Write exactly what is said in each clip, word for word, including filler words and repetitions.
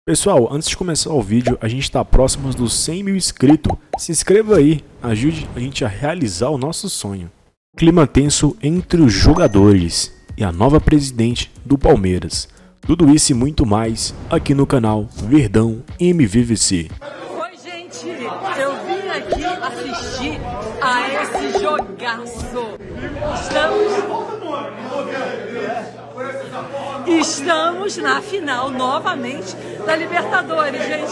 Pessoal, antes de começar o vídeo, a gente está próximo dos cem mil inscritos. Se inscreva aí, ajude a gente a realizar o nosso sonho. Clima tenso entre os jogadores e a nova presidente do Palmeiras. Tudo isso e muito mais aqui no canal Verdão M V V C. Oi gente, eu vim aqui assistir a esse jogaço. Estamos... Estamos na final novamente da Libertadores, gente.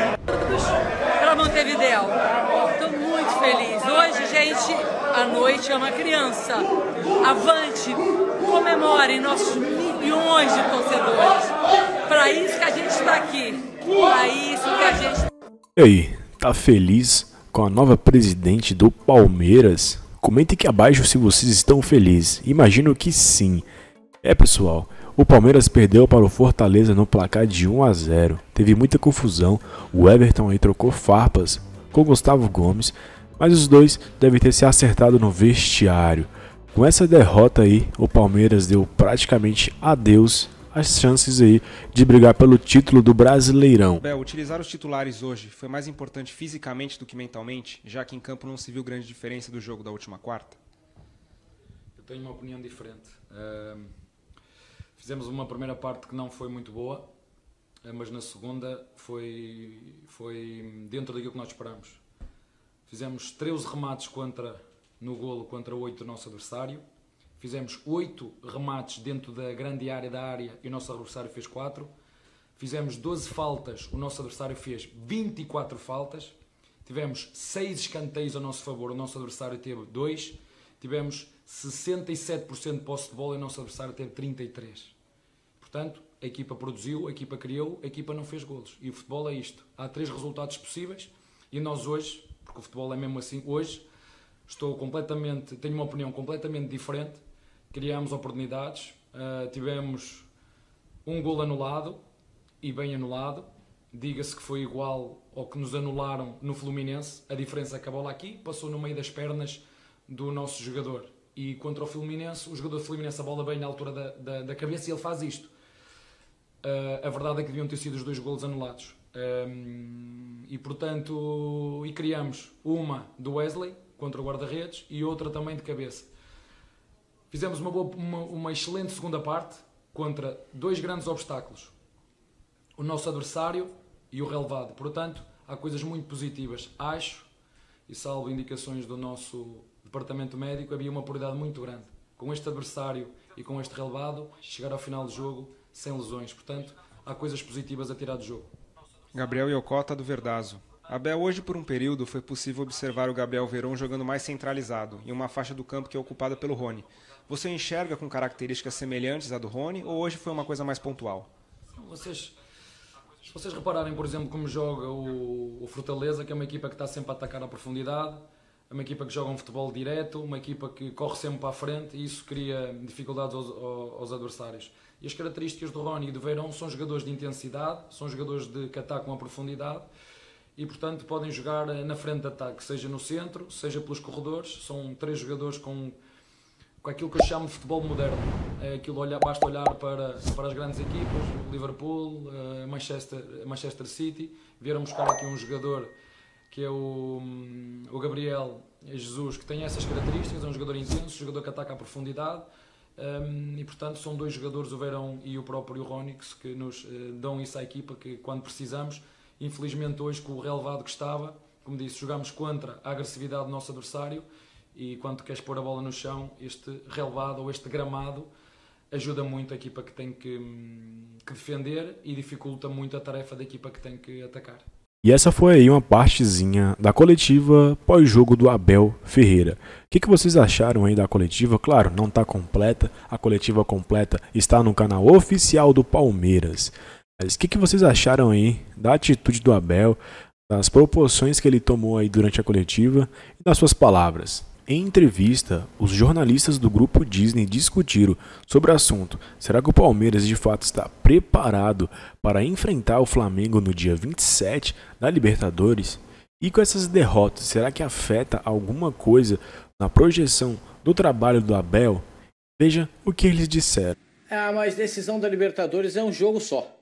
Para Montevidéu. Estou muito feliz. Hoje, gente, a noite é uma criança. Avante, comemorem nossos milhões de torcedores. Para isso que a gente está aqui. Para isso que a gente... E aí, tá feliz com a nova presidente do Palmeiras? Comente aqui abaixo se vocês estão felizes. Imagino que sim. É, pessoal, o Palmeiras perdeu para o Fortaleza no placar de um a zero. Teve muita confusão, o Everton aí trocou farpas com o Gustavo Gomes, mas os dois devem ter se acertado no vestiário. Com essa derrota aí, o Palmeiras deu praticamente adeus às chances aí de brigar pelo título do Brasileirão. Bel, utilizar os titulares hoje foi mais importante fisicamente do que mentalmente, já que em campo não se viu grande diferença do jogo da última quarta? Eu tenho uma opinião diferente. Uh... Fizemos uma primeira parte que não foi muito boa, mas na segunda foi, foi dentro daquilo que nós esperamos. Fizemos treze remates contra, no golo contra oito do nosso adversário. Fizemos oito remates dentro da grande área da área e o nosso adversário fez quatro. Fizemos doze faltas, o nosso adversário fez vinte e quatro faltas. Tivemos seis escanteios a nosso favor, o nosso adversário teve dois. Tivemos sessenta e sete por cento de posse de bola e o nosso adversário teve trinta e três por cento. Portanto, a equipa produziu, a equipa criou, a equipa não fez golos. E o futebol é isto. Há três resultados possíveis e nós hoje, porque o futebol é mesmo assim, hoje estou completamente, tenho uma opinião completamente diferente. Criámos oportunidades, uh, tivemos um golo anulado e bem anulado. Diga-se que foi igual ao que nos anularam no Fluminense. A diferença é que a bola aqui passou no meio das pernas do nosso jogador. E contra o Fluminense, o jogador do Fluminense a bola bem na altura da, da, da cabeça e ele faz isto. Uh, a verdade é que deviam ter sido os dois golos anulados. Um, e portanto, e criamos uma do Wesley contra o guarda-redes e outra também de cabeça. Fizemos uma, boa, uma, uma excelente segunda parte contra dois grandes obstáculos. O nosso adversário e o relevado. Portanto, há coisas muito positivas. Acho, e salvo indicações do nosso departamento médico, havia uma prioridade muito grande. Com este adversário e com este relevado, chegar ao final do jogo sem lesões. Portanto, há coisas positivas a tirar do jogo. Gabriel Iocota, do Verdazo. Abel, hoje por um período foi possível observar o Gabriel Veron jogando mais centralizado, em uma faixa do campo que é ocupada pelo Rony. Você enxerga com características semelhantes à do Rony ou hoje foi uma coisa mais pontual? Vocês... Se vocês repararem, por exemplo, como joga o, o Fortaleza, que é uma equipa que está sempre a atacar a profundidade, é uma equipa que joga um futebol direto, uma equipa que corre sempre para a frente e isso cria dificuldades aos, aos adversários. E as características do Rony e do Verón são jogadores de intensidade, são jogadores de, que atacam a profundidade e, portanto, podem jogar na frente de ataque, seja no centro, seja pelos corredores. São três jogadores com, com aquilo que eu chamo de futebol moderno. É aquilo, olhar, basta olhar para, para as grandes equipas, Liverpool, Manchester, Manchester City, vieram buscar aqui um jogador que é o, o Gabriel Jesus, que tem essas características, é um jogador intenso, um jogador que ataca a profundidade, um, e portanto são dois jogadores, o Verón e o próprio Rony, que nos uh, dão isso à equipa, que quando precisamos. Infelizmente hoje, com o relevado que estava, como disse, jogamos contra a agressividade do nosso adversário, e quando queres pôr a bola no chão, este relevado ou este gramado ajuda muito a equipa que tem que, que defender e dificulta muito a tarefa da equipa que tem que atacar. E essa foi aí uma partezinha da coletiva pós-jogo do Abel Ferreira. O que, que vocês acharam aí da coletiva? Claro, não está completa, a coletiva completa está no canal oficial do Palmeiras. Mas o que, que vocês acharam aí da atitude do Abel, das proporções que ele tomou aí durante a coletiva e das suas palavras? Em entrevista, os jornalistas do Grupo Disney discutiram sobre o assunto. Será que o Palmeiras de fato está preparado para enfrentar o Flamengo no dia vinte e sete da Libertadores? E com essas derrotas, será que afeta alguma coisa na projeção do trabalho do Abel? Veja o que eles disseram. Ah, mas decisão da Libertadores é um jogo só.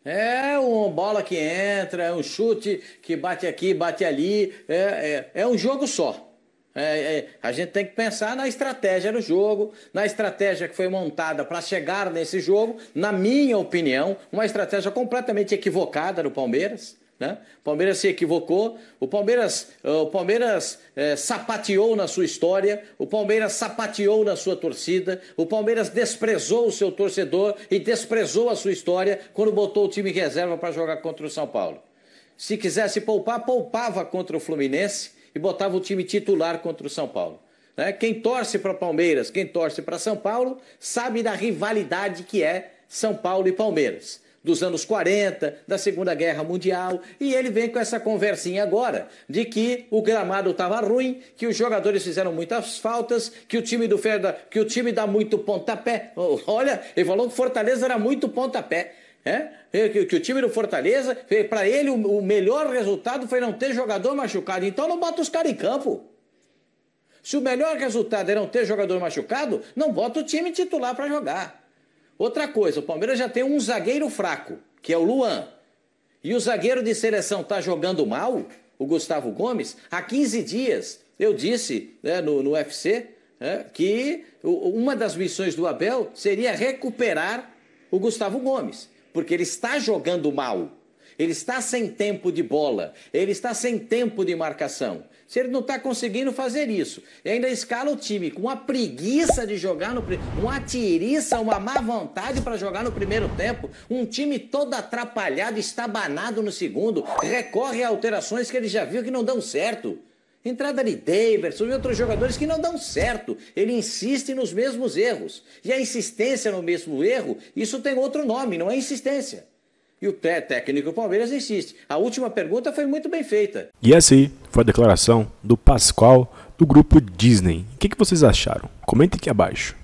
É uma bola que entra, é um chute que bate aqui, bate ali, é, é, é um jogo só. É, é, a gente tem que pensar na estratégia do jogo, na estratégia que foi montada para chegar nesse jogo, na minha opinião, uma estratégia completamente equivocada do Palmeiras. Né? O Palmeiras se equivocou, o Palmeiras, o Palmeiras é, sapateou na sua história, o Palmeiras sapateou na sua torcida, o Palmeiras desprezou o seu torcedor e desprezou a sua história quando botou o time em reserva para jogar contra o São Paulo. Se quisesse poupar, poupava contra o Fluminense e botava o time titular contra o São Paulo. Né? Quem torce para Palmeiras, quem torce para São Paulo, sabe da rivalidade que é São Paulo e Palmeiras. Dos anos quarenta, da Segunda Guerra Mundial, e ele vem com essa conversinha agora, de que o gramado estava ruim, que os jogadores fizeram muitas faltas, que o time do Ferda, que o time dá muito pontapé. Olha, ele falou que Fortaleza era muito pontapé. É? Que, que o time do Fortaleza, para ele o, o melhor resultado foi não ter jogador machucado. Então não bota os caras em campo. Se o melhor resultado é não ter jogador machucado, não bota o time titular para jogar. Outra coisa, o Palmeiras já tem um zagueiro fraco, que é o Luan. E o zagueiro de seleção está jogando mal, o Gustavo Gomes. Há quinze dias eu disse, né, no, no U F C, né, que uma das missões do Abel seria recuperar o Gustavo Gomes. Porque ele está jogando mal, ele está sem tempo de bola, ele está sem tempo de marcação. Se ele não está conseguindo fazer isso, e ainda escala o time com uma preguiça de jogar, no, uma tiriça, uma má vontade para jogar no primeiro tempo, um time todo atrapalhado, estabanado no segundo, recorre a alterações que ele já viu que não dão certo. Entrada de Daverson e outros jogadores que não dão certo. Ele insiste nos mesmos erros. E a insistência no mesmo erro, isso tem outro nome, não é insistência. E o técnico do Palmeiras insiste. A última pergunta foi muito bem feita. E essa aí foi a declaração do Pascoal do grupo Disney. O que, que vocês acharam? Comentem aqui abaixo.